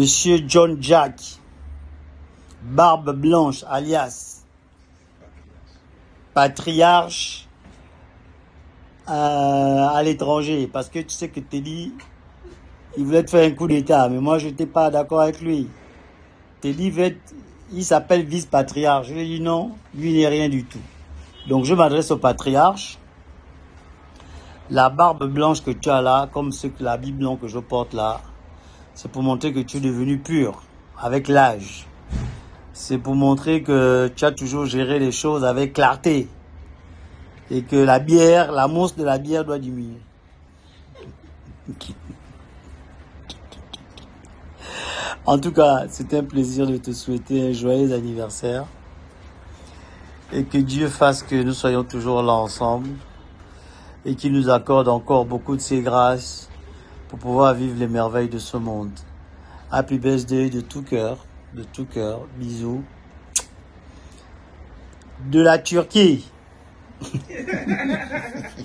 Monsieur John Jack, Barbe Blanche, alias patriarche à l'étranger. Parce que tu sais que Teddy, il voulait te faire un coup d'état, mais moi je n'étais pas d'accord avec lui. Teddy, il s'appelle vice-patriarche. Je lui ai dit non, lui il n'est rien du tout. Donc je m'adresse au patriarche. La barbe blanche que tu as là, comme l'habit blanc que je porte là, c'est pour montrer que tu es devenu pur avec l'âge. C'est pour montrer que tu as toujours géré les choses avec clarté. Et que la bière, la mousse de la bière doit diminuer. En tout cas, c'était un plaisir de te souhaiter un joyeux anniversaire. Et que Dieu fasse que nous soyons toujours là ensemble. Et qu'il nous accorde encore beaucoup de ses grâces pour pouvoir vivre les merveilles de ce monde. Happy birthday de tout cœur. Bisous. De la Turquie.